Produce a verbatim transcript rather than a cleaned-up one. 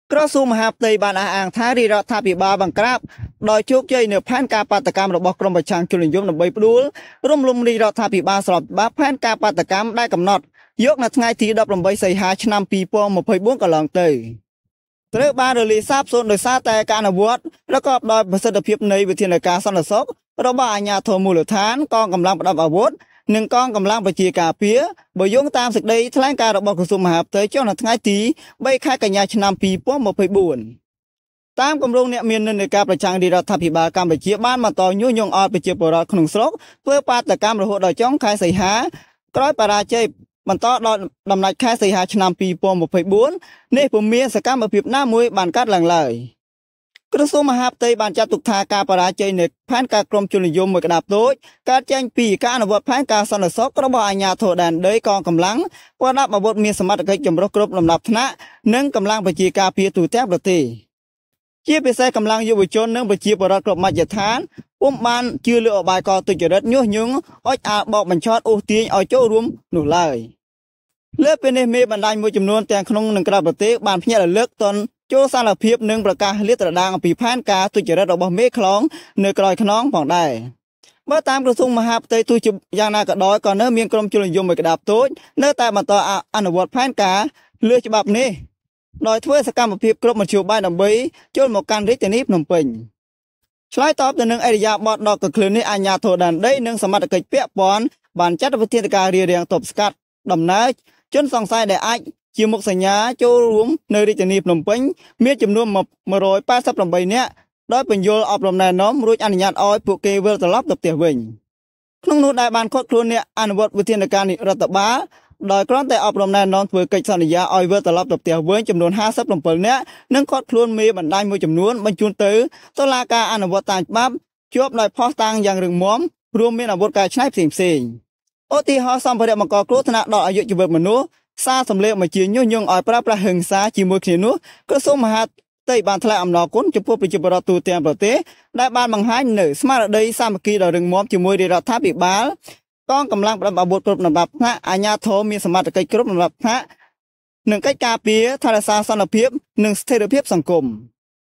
ក្រសួងមហាផ្ទៃបានអះអាងថារាជរដ្ឋាភិបាលបង្ក្រាបដោយជោគជ័យនៅផែនការបាតកម្មរបស់ក្រមប្រឆាំងជននិយមដើម្បីផ្ដួលរំលំរាជរដ្ឋាភិបាលស្របច្បាប់ផែនការបាតកម្មដែលកំណត់យកនៅថ្ងៃទីដប់ប្រាំបីសីហាឆ្នាំពីរពាន់ម្ភៃបួនកន្លងទៅត្រូវបានរលាយសាបសូន្យដោយសារតែការអនុវត្តប្រកបដោយប្រសិទ្ធភាពនៃវិធានការសន្តិសុខរបស់អាជ្ញាធរមូលដ្ឋានកងកម្លាំងប្រដាប់អាវុធនិងកងកម្លាំងប្រជាការពារបើយោងតាមសេចក្តីថ្លែងការណ៍របស់ក្រសួងមហាផ្ទៃចុះនៅថ្ងៃទីបីខែកញ្ញាឆ្នាំពីរពាន់ម្ភៃបួនតាមគម្រោងអ្នកមាននិន្នាការប្រឆាំងរាជរដ្ឋាភិបាលកម្ពុជាបានបន្តញុះញង់ឲ្យប្រជាពលរដ្ឋក្នុងស្រុកធ្វើបាតកម្មរហូតដល់ចុងខែសីហាក្រោយបរាជ័យបន្តដល់ដំណាច់ខែសីហាឆ្នាំពីរពាន់ម្ភៃបួននេះពុំមានសកម្មភាពណាមួយបានកាត់ឡើងឡើយក្រសួងមហាផ្ទៃបានចាត់ទុកថាការបរាជ័យនៃផែនការក្រមជននិយមមួយក្តាប់តូចកើតចេញពីការអនុវត្តផែនការសន្តិសុខរបស់អាជ្ញាធរដែនដីកងកម្លាំងប្រដាប់អាវុធមានសមត្ថកិច្ចចម្រុះគ្រប់លំដាប់ថ្នាក់និងកម្លាំងប្រជាការពារទូទាំងប្រទេសជាពិសេសកម្លាំងយុវជននិងប្រជាពលរដ្ឋគ្រប់មជ្ឈដ្ឋានពុំបានជឿលើអបាយកលទុច្ចរិតញុះញង់អុចអាលបោកបញ្ឆោតអូសទាញឲ្យចូលរួមនោះឡើយលើពីនេះមេបណ្ដាញមួយចំនួនទាំងក្នុងនិងក្រៅប្រទេសបានភ្ញាក់រលឹកតន់ចូលសារភាពនិងប្រកាសលាតត្រដាងអំពីផែនការទុច្ចរិតរបស់មេខ្លោងនៅក្រោយខ្នងផងដែរបើតាមក្រសួងមហាផ្ទៃទោះជាយ៉ាងណាក៏ដោយក៏នៅមានក្រុមជននិយមមួយក្តាប់តូចនៅតែបន្តអនុវត្តផែនការលើច្បាប់នេះដោយធ្វើសកម្មភាពគ្រប់មធ្យោបាយដើម្បីចូលមកកាន់រាជធានីភ្នំពេញឆ្លើយតបទៅនឹងអរិយាប័ត្រដ៏កក្លឿននេះអាជ្ញាធរដែនដីនិងសមត្ថកិច្ចពាក់ព័ន្ធបានចាត់វិធានការរារាំងទប់ស្កាត់ដំណើរជនសង្ស័យដែលអាចជាមុខសញ្ញាចូលរួមនៅរាជធានីភ្នំពេញមានចំនួនមួយរយប៉ែតសិបប្រាំបីនាក់ដោយបញ្យលអប់រំណែនាំរួចអនុញ្ញាតឲ្យពួកគេវិលត្រឡប់ទៅផ្ទះវិញក្នុងនោះដែរបានខកខ្លួនអ្នកអនុវត្តវិធានការរដ្ឋបាលដោយគ្រាន់តែអប់រំណែនាំធ្វើកិច្ចសន្យាឲ្យវិលត្រឡប់ទៅផ្ទះវិញចំនួនហាសិបប្រាំbảyនាក់និងខកខ្លួនមេបណ្ដាញមួយចំនួនបញ្ជូនទៅតុលាការអនុវត្តតាមច្បាប់ជាប់ដោយផុសតាំងយ៉ាងរឹងមាំរួមមានអាវុធកែច្នៃផ្សេងផ្សេងឧទាហរណ៍សម្ភារៈបង្កគ្រោះថ្នាក់ដល់អាយុជីវិតមនុស្សសារសម្លេងមកជាញុះញង់ឲ្យប្រើប្រាស់ហិង្សាជាមួយគ្នានោះក្រសួងមហាផ្ទៃបានថ្លែងអំណរគុណចំពោះប្រជាពលរដ្ឋទូទាំងប្រទេសដែលបានបង្ហាញនូវស្មារតីសាមគ្គីដ៏រឹងមាំជាមួយរាជរដ្ឋាភិបាលកងកម្លាំងប្រដាប់អាវុធគ្រប់លំដាប់ថ្នាក់អាជ្ញាធរមានសមត្ថកិច្ចគ្រប់លំដាប់ថ្នាក់និងកិច្ចការពារថែរក្សាសន្តិភាពនិងស្ថិរភាពសង្គម